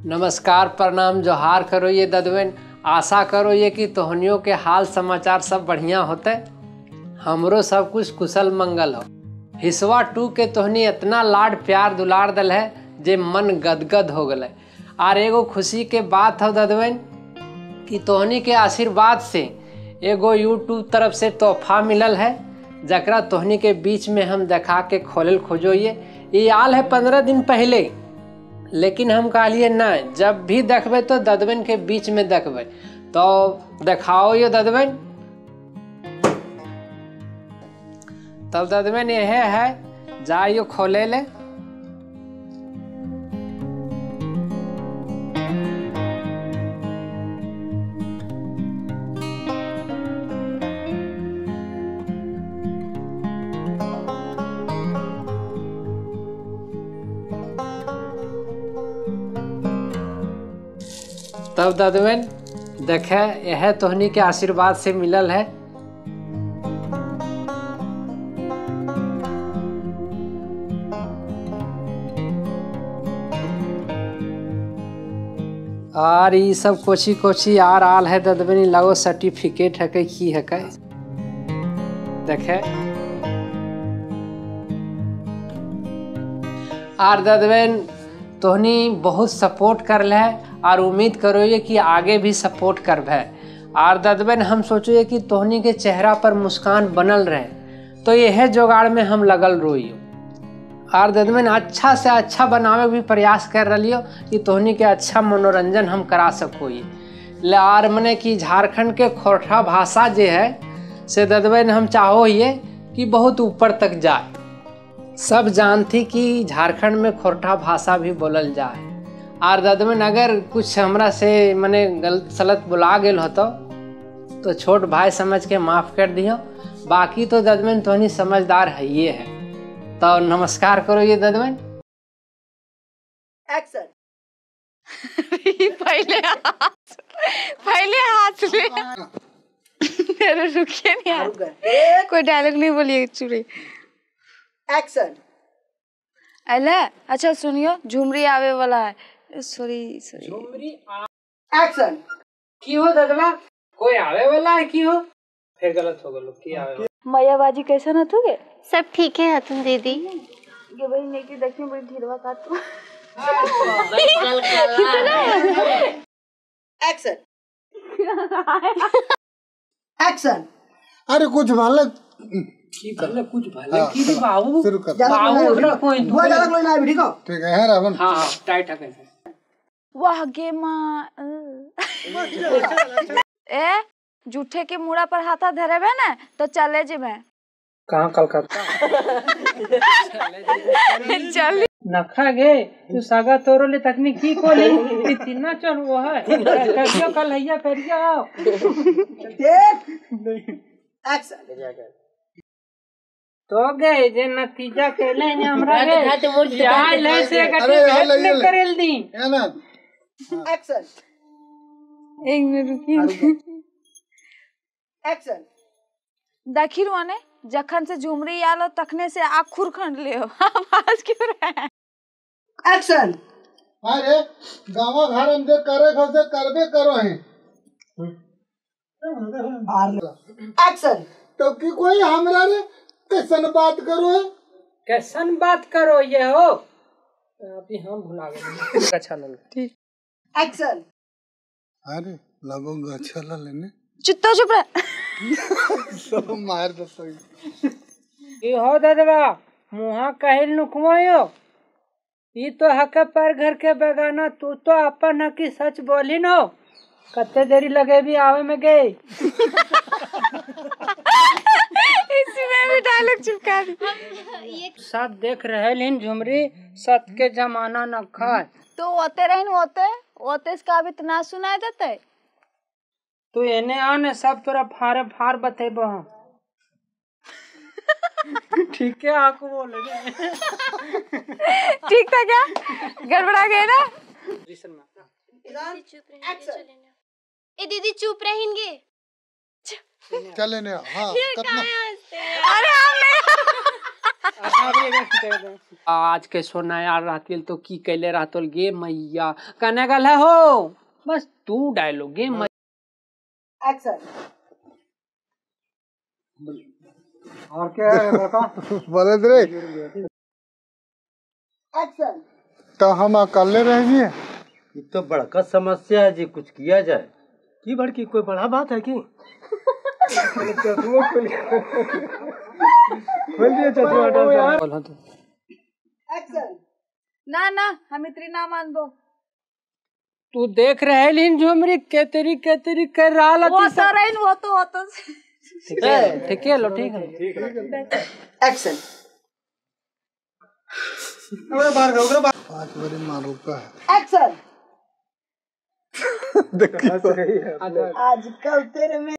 नमस्कार, प्रणाम, जोहार करो ये ददवेन। आशा करो ये कि तोहनियों के हाल समाचार सब बढ़िया होते, हमरो सब कुछ कुशल मंगल हो। हिस्सा 2 के तोहनी इतना लाड प्यार दुलार दल है जे मन गदगद हो गए। और एगो खुशी के बात हो ददवेन कि तोहनी के आशीर्वाद से एगो यूट्यूब तरफ से तोहफा मिलल है, जकरा तोहनी के बीच में हम देखा के खोलल खोजो। ये आल है 15 दिन पहले, लेकिन हम कहलिए नहीं, जब भी देखबे तो ददवेन के बीच में देखबे। तो देखाओ ये ददवेन। तब ददवेन यह है, जाइयो खोले ले। तब ददवेन देखे, यह तोहनी के आशीर्वाद से मिलल है। और ये सब कोची कोची आर आल है ददवेन, लगो सर्टिफिकेट है की है के देखे। आर ददवेन तोहनी बहुत सपोर्ट कर ले और उम्मीद करो ये कि आगे भी सपोर्ट करबे। और ददवेन हम सोचो कि तोहनी के चेहरा पर मुस्कान बनल रहे, तो यह जुगाड़ में हम लगल रोइयो। और ददवेन अच्छा से अच्छा बनावे भी प्रयास कर रहियो कि तोहनी के अच्छा मनोरंजन हम करा सको। और मने कि झारखंड के खोरठा भाषा जे है से ददवेन हम चाहो ये कि बहुत ऊपर तक जाए। सब जानती कि झारखंड में खोरठा भाषा भी बोलल जाए। और ददवेन अगर कुछ हमरा से मने गलत सलत बुला गेल होतो तो छोट भाई समझ के माफ कर दियो। बाकी तो ददवेन तोहनी समझदार है ये है। तो नमस्कार करो ये ददवेन। एक्शन। पहले हाथ ले। अरे रुकिए नहीं यार, कोई डायलॉग नहीं बोलिए चुरे। एक्शन। अले अच्छा सुनियो, झुमरी आवे वाला है। Sorry Jhumri action. की हो ददवा, कोई आवे वाला है की हो? फिर गलत हो गलो, की आवे वाला? मैयाबाजी कैसा न तुगे? सब ठीक है तुम दीदी। ये भाई नेकी देखने बड़ी ढीरवा का तू। एक्शन। एक्शन। अरे कुछ भले की भले कुछ भले की बाबू शुरू कर। बाबू ना कोई वो ज्यादा कोई ना ठीक हो। ठीक है रावण। हां टाइट है कैसे? वाह गे मां। ए जूठे के मुड़ा पर हाथा धरेबे ना तो चले जेबे। कहां कलकत्ता? चल नखा गे तू सागा तोरो ले तकनीक की कोली इतना चल वो है करियो कल हैया करियो। एक्शन। तो गए जे नतीजा केले हमरा गे यहाँ ले से कटे करेल दी है ना। एक्शन। एक मिनट रुकिए। एक्शन। देखी रुआने जखन से झुमरी आलो तखने से आँख खुरखंड ले हो। आवाज क्यों रहा है? एक्शन। अरे गाँव घर हम जो करे खोसे करबे करो हैं। एक्शन। तो कि कोई हमरा रे कैसन बात करो है? कैसन बात करो ये हो? अभी हम भुला गए। अच्छा लग ठीक। एक्शन। अरे लगोगा अच्छा लेने चुप रह। सब मार दो सही। ये हो ददवा मुहा कहल नुकवायो। ये तो हक पर घर के बेगाना, तू तो अपन हकी सच बोली नो। कत्ते देरी लगे भी आवे में गए। इसमें भी डायलॉग चिपका दी। सब देख रहे लिन झुमरी, सत के जमाना न खाए। तो होते रहन होते इसका अभी इतना सुनाई देते। तू एने आने सब तोरा फारे फार बतेबो। ठीक है आको बोले। ठीक था क्या? गड़बड़ा गए ना? ए दीदी चुप रहेंगे। चले ने। हाँ कितना अरे हम नहीं। आज के सोना यार रहती तो की कैले रहतो गे मैया कने गल है हो बस तू डायलॉग गे एक्शन और क्या है बता बोले रे एक्शन तो हम अकेले रह गए। ये तो बड़का समस्या है जी, कुछ किया जाए। की बड़की कोई बड़ा बात है की? एक्शन ना ना हम इतनी ना मानबो। तू देख रहे लिन झुमरी केतरी कर रहा वो तो रहीन वो तो ठीक है लो ठीक है एक्शन 5 बजे मारू का है एक्शन आजकल तेरे में